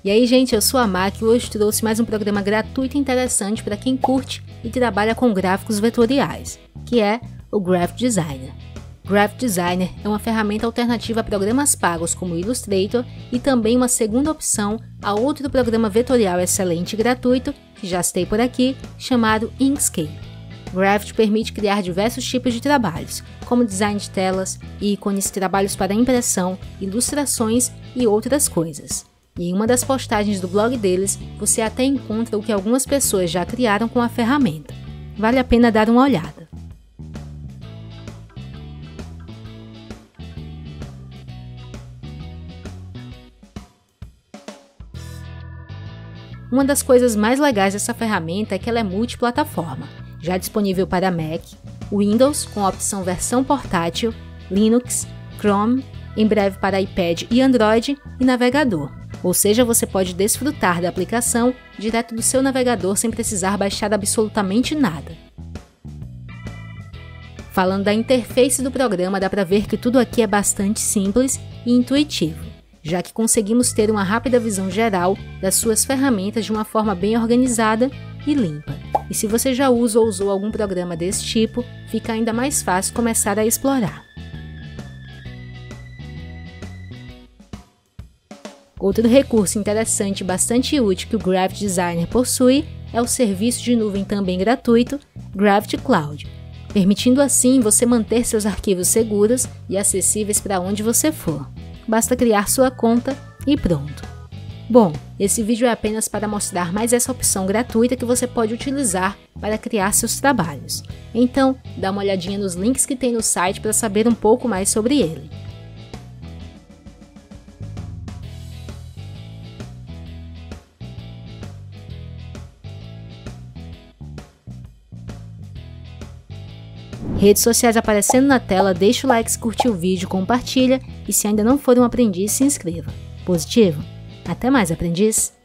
E aí, gente, eu sou a Mac e hoje trouxe mais um programa gratuito e interessante para quem curte e trabalha com gráficos vetoriais, que é o Graphic Designer. Graphic Designer é uma ferramenta alternativa a programas pagos como Illustrator e também uma segunda opção a outro programa vetorial excelente e gratuito, que já citei por aqui, chamado Inkscape. Graphic permite criar diversos tipos de trabalhos, como design de telas, ícones, trabalhos para impressão, ilustrações e outras coisas. E em uma das postagens do blog deles, você até encontra o que algumas pessoas já criaram com a ferramenta. Vale a pena dar uma olhada. Uma das coisas mais legais dessa ferramenta é que ela é multiplataforma, já disponível para Mac, Windows com a opção versão portátil, Linux, Chrome, em breve para iPad e Android e navegador. Ou seja, você pode desfrutar da aplicação direto do seu navegador sem precisar baixar absolutamente nada. Falando da interface do programa, dá para ver que tudo aqui é bastante simples e intuitivo, já que conseguimos ter uma rápida visão geral das suas ferramentas de uma forma bem organizada e limpa. E se você já usa ou usou algum programa desse tipo, fica ainda mais fácil começar a explorar. Outro recurso interessante e bastante útil que o Graphic Designer possui é o serviço de nuvem também gratuito Gravity Cloud, permitindo assim você manter seus arquivos seguros e acessíveis para onde você for. Basta criar sua conta e pronto. Bom, esse vídeo é apenas para mostrar mais essa opção gratuita que você pode utilizar para criar seus trabalhos. Então, dá uma olhadinha nos links que tem no site para saber um pouco mais sobre ele. Redes sociais aparecendo na tela, deixa o like se curtiu o vídeo, compartilha e se ainda não for um aprendiz, se inscreva. Positivo? Até mais, aprendiz!